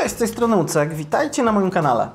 Cześć, z tej strony Ucek, witajcie na moim kanale.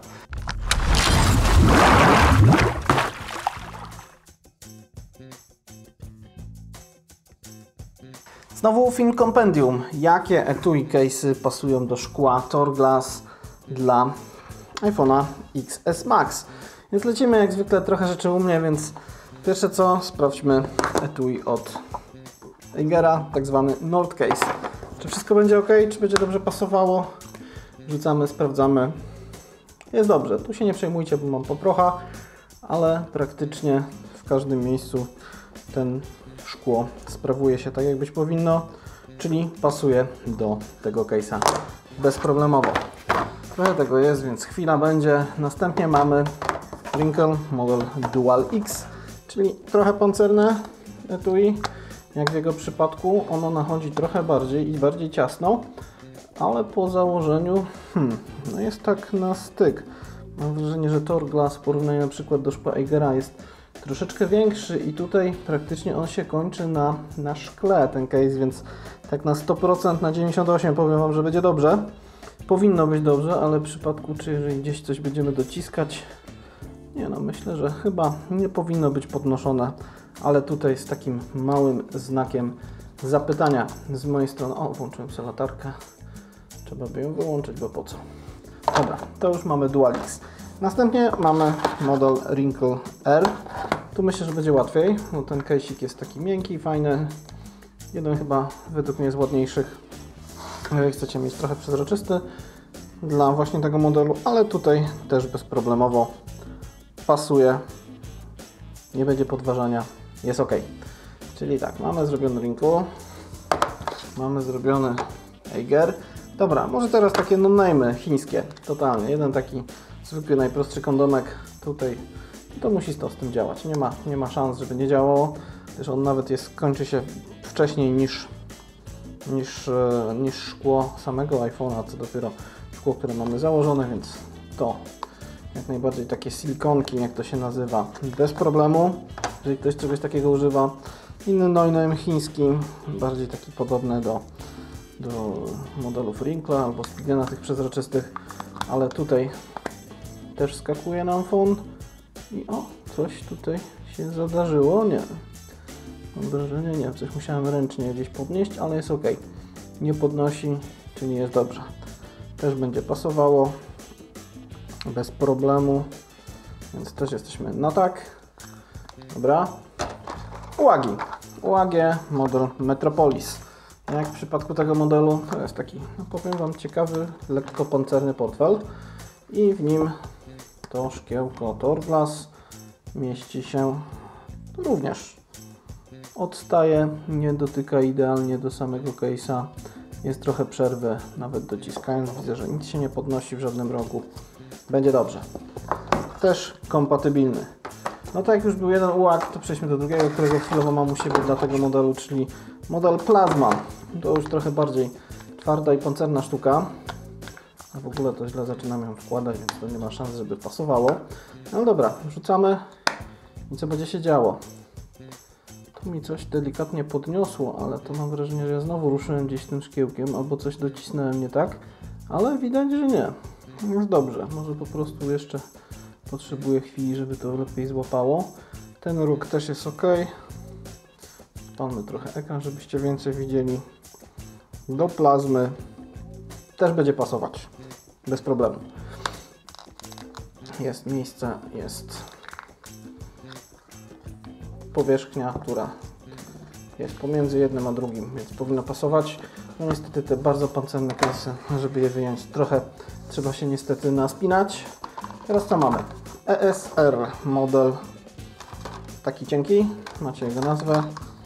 Znowu film kompendium. Jakie etui case'y pasują do szkła Torglass dla iPhone'a XS Max? Więc lecimy jak zwykle trochę rzeczy u mnie, więc pierwsze co, sprawdźmy etui od Eigera, tak zwany Nord Case. Czy wszystko będzie ok? Czy będzie dobrze pasowało? Rzucamy, sprawdzamy. Jest dobrze, tu się nie przejmujcie, bo mam poprocha, ale praktycznie w każdym miejscu ten szkło sprawuje się tak jak być powinno, czyli pasuje do tego case'a bezproblemowo. Trochę tego jest, więc chwila będzie. Następnie mamy Wrinkle model Dual X, czyli trochę pancerne etui. Jak w jego przypadku, ono nachodzi trochę bardziej i bardziej ciasno, ale po założeniu no jest tak na styk. Mam wrażenie, że Torglass w porównaniu na przykład do szkła Eigera jest troszeczkę większy i tutaj praktycznie on się kończy na szkle, ten case, więc tak na 100%, na 98% powiem Wam, że będzie dobrze. Powinno być dobrze, ale w przypadku, czy jeżeli gdzieś coś będziemy dociskać, nie no, myślę, że chyba nie powinno być podnoszone, ale tutaj z takim małym znakiem zapytania z mojej strony. O, włączyłem sobie latarkę. Trzeba by ją wyłączyć, bo po co? Dobra, to już mamy Dual X. Następnie mamy model Wrinkle R. Tu myślę, że będzie łatwiej, bo ten case'ik jest taki miękki, fajny. Jeden chyba według mnie z ładniejszych. Jeżeli chcecie mieć trochę przezroczysty dla właśnie tego modelu, ale tutaj też bezproblemowo pasuje. Nie będzie podważania, jest ok. Czyli tak, mamy zrobiony Wrinkle, mamy zrobiony Eiger. Dobra, może teraz takie no-name'y chińskie, totalnie. Jeden taki zwykły, najprostszy kondomek tutaj, to musi z tym działać. Nie ma szans, żeby nie działało, gdyż on nawet kończy się wcześniej niż szkło samego iPhone'a, co dopiero szkło, które mamy założone, więc to jak najbardziej takie silikonki, jak to się nazywa, bez problemu, jeżeli ktoś czegoś takiego używa. Inny no-name chiński, bardziej taki podobny do modelów Wrinkla albo Spigena, tych przezroczystych, ale tutaj też skakuje nam phone i o, coś tutaj się zadarzyło, nie, mam wrażenie, nie, coś musiałem ręcznie gdzieś podnieść, ale jest ok, nie podnosi, czyli jest dobrze, też będzie pasowało bez problemu, więc też jesteśmy na tak. Dobra, UAG model Metropolis. Jak w przypadku tego modelu, to jest taki, no powiem Wam, ciekawy, lekko pancerny portfel i w nim to szkiełko Torglass mieści się również. Odstaje, nie dotyka idealnie do samego case'a, jest trochę przerwy, nawet dociskając, widzę, że nic się nie podnosi w żadnym rogu, będzie dobrze. Też kompatybilny. No tak jak już był jeden UAG, to przejdźmy do drugiego, którego chwilowo mam u siebie dla tego modelu, czyli model Plasma. To już trochę bardziej twarda i pancerna sztuka. A w ogóle to źle zaczynam ją wkładać, więc to nie ma szans, żeby pasowało. No dobra, wrzucamy i co będzie się działo? Tu mi coś delikatnie podniosło, ale to mam wrażenie, że ja znowu ruszyłem gdzieś tym szkiełkiem albo coś docisnąłem nie tak, ale widać, że nie. Jest dobrze, może po prostu jeszcze potrzebuję chwili, żeby to lepiej złapało. Ten róg też jest ok. Spalmy trochę ekran, żebyście więcej widzieli. Do plazmy też będzie pasować. Bez problemu. Jest miejsce, jest powierzchnia, która jest pomiędzy jednym a drugim, więc powinno pasować. No niestety te bardzo pancerne kasy, żeby je wyjąć, trochę trzeba się niestety naspinać. Teraz co mamy? ESR model taki cienki, macie jego nazwę.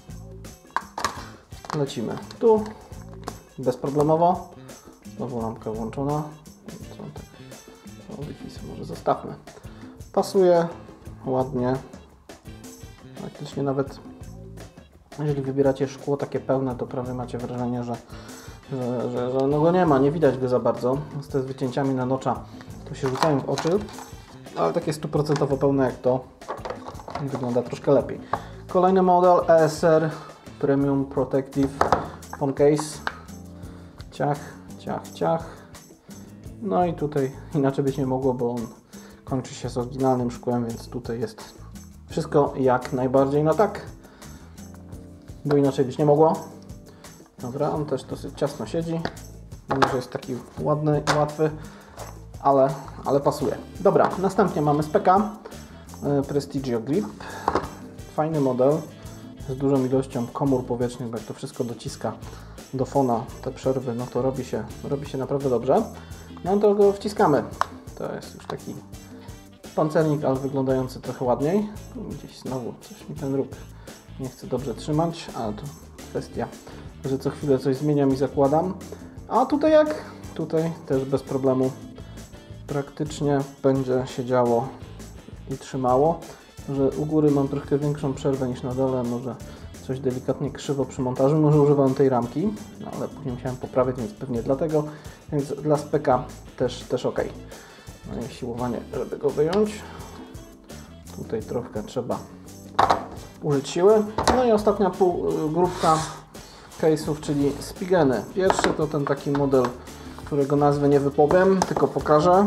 Lecimy tu, bezproblemowo. Znowu lampka włączona. Wi-Fi sobie może zostawmy. Pasuje ładnie. Praktycznie nawet jeżeli wybieracie szkło takie pełne, to prawie macie wrażenie, że no go nie ma, nie widać go za bardzo. Z te z wycięciami na nocza to się rzucają w oczy, ale takie 100% pełne jak to wygląda troszkę lepiej. Kolejny model ESR Premium Protective Phone Case. Ciach, ciach, ciach. No i tutaj inaczej być nie mogło, bo on kończy się z oryginalnym szkłem, więc tutaj jest wszystko jak najbardziej na tak, bo inaczej być nie mogło. Dobra, on też dosyć ciasno siedzi, mimo że jest taki ładny i łatwy, ale pasuje. Dobra, następnie mamy Speka Prestigio Grip. Fajny model z dużą ilością komór powietrznych, bo jak to wszystko dociska do fona, te przerwy, no to robi się naprawdę dobrze. No to go wciskamy. To jest już taki pancernik, ale wyglądający trochę ładniej. Gdzieś znowu coś mi ten róg nie chce dobrze trzymać, ale to kwestia, że co chwilę coś zmieniam i zakładam. A tutaj jak? Tutaj też bez problemu praktycznie będzie się działo i trzymało. Że u góry mam trochę większą przerwę niż na dole, może coś delikatnie krzywo przy montażu, może używam tej ramki, no ale później musiałem poprawić, więc pewnie dlatego, więc dla Speka też ok. No i siłowanie, żeby go wyjąć. Tutaj trochę trzeba użyć siły. No i ostatnia grupka case'ów, czyli Spigeny. Pierwszy to ten taki model, którego nazwy nie wypowiem, tylko pokażę.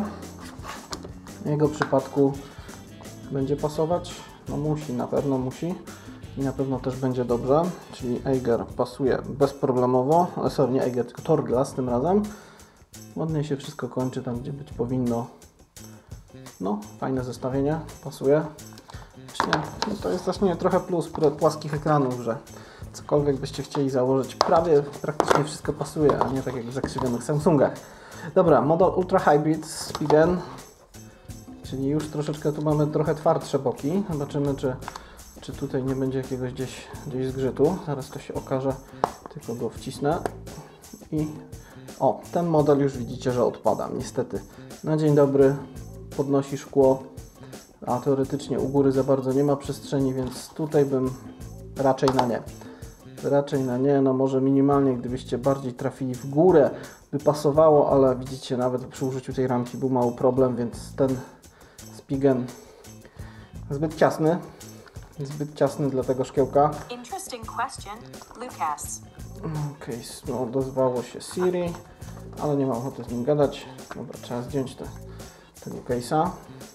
W jego przypadku będzie pasować? No musi, na pewno musi i na pewno też będzie dobrze, czyli Eiger pasuje bezproblemowo, sorry, nie Eiger, tylko Torglass tym razem. Ładnie się wszystko kończy tam, gdzie być powinno. No, fajne zestawienie, pasuje. Właśnie, no to jest właśnie trochę plus płaskich ekranów, że cokolwiek byście chcieli założyć, praktycznie wszystko pasuje, a nie tak jak w zakrzywionych Samsungach. Dobra, model Ultra Hybrid Spigen. Czyli już troszeczkę tu mamy trochę twardsze boki. Zobaczymy, czy tutaj nie będzie jakiegoś gdzieś zgrzytu. Zaraz to się okaże, tylko go wcisnę. I o, ten model już widzicie, że odpada. Niestety. Na dzień dobry podnosi szkło, a teoretycznie u góry za bardzo nie ma przestrzeni, więc tutaj bym raczej na nie. Raczej na nie, no może minimalnie, gdybyście bardziej trafili w górę, by pasowało, ale widzicie, nawet przy użyciu tej ramki był mały problem, więc ten Spigen zbyt ciasny dla tego szkiełka. Okej, no, odezwało się Siri, ale nie mam ochoty z nim gadać. Dobra, trzeba zdjąć tego case'a.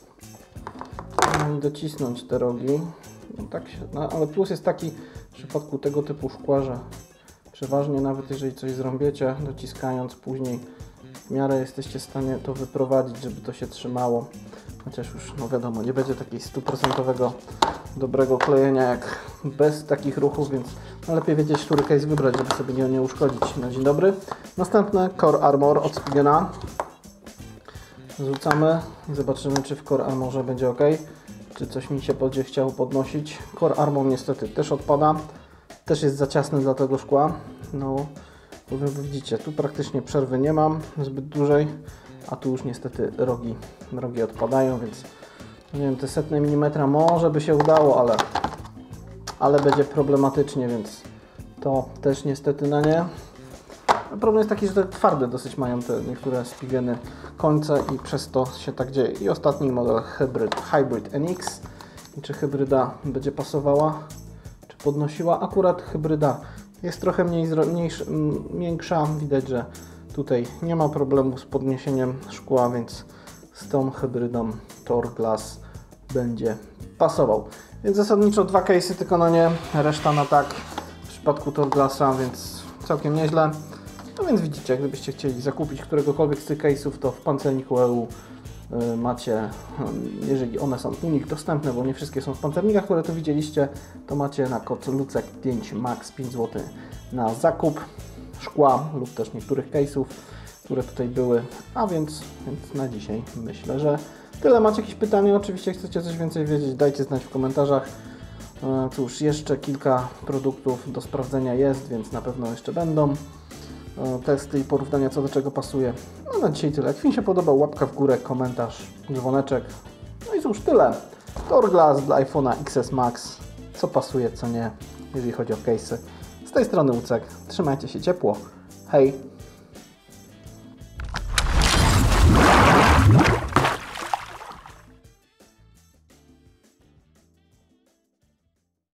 No i docisnąć te rogi. No, tak się, no, ale plus jest taki w przypadku tego typu szkła, że przeważnie nawet jeżeli coś zrąbiecie, dociskając później w miarę jesteście w stanie to wyprowadzić, żeby to się trzymało. Chociaż już, no wiadomo, nie będzie takiego 100% dobrego klejenia jak bez takich ruchów, więc lepiej wiedzieć, który case wybrać, żeby sobie nie uszkodzić. Na dzień dobry. Następne Core Armor od Spigena. Zrzucamy i zobaczymy, czy w Core Armorze będzie ok, czy coś mi się będzie chciało podnosić. Core Armor niestety też odpada. Też jest za ciasny dla tego szkła. No, bo widzicie, tu praktycznie przerwy nie mam zbyt dużej, a tu już niestety rogi odpadają, więc nie wiem, te setne milimetra może by się udało, ale będzie problematycznie, więc to też niestety na nie. Problem jest taki, że te twarde dosyć mają te niektóre Spigeny końce i przez to się tak dzieje. I ostatni model Hybrid NX. I czy hybryda będzie pasowała, czy podnosiła? Akurat hybryda jest trochę miększa. Widać, że tutaj nie ma problemu z podniesieniem szkła, więc z tą hybrydą Torglass będzie pasował. Więc zasadniczo dwa case'y tylko na nie, reszta na tak w przypadku Torglassa, więc całkiem nieźle. No więc widzicie, gdybyście chcieli zakupić któregokolwiek z tych case'ów, to w pancerniku EU macie, jeżeli one są u nich dostępne, bo nie wszystkie są w pancernikach, które tu widzieliście, to macie na kod LUCEK5 max 5 zł na zakup szkła lub też niektórych case'ów, które tutaj były. A więc na dzisiaj myślę, że tyle. Macie jakieś pytania? Oczywiście chcecie coś więcej wiedzieć, dajcie znać w komentarzach. Cóż, jeszcze kilka produktów do sprawdzenia jest, więc na pewno jeszcze będą testy i porównania, co do czego pasuje. No na dzisiaj tyle. Jak film się podobał, łapka w górę, komentarz, dzwoneczek. No i cóż, tyle. Torglass dla iPhone'a XS Max. Co pasuje, co nie, jeżeli chodzi o case'y. Z tej strony Łucek. Trzymajcie się ciepło. Hej!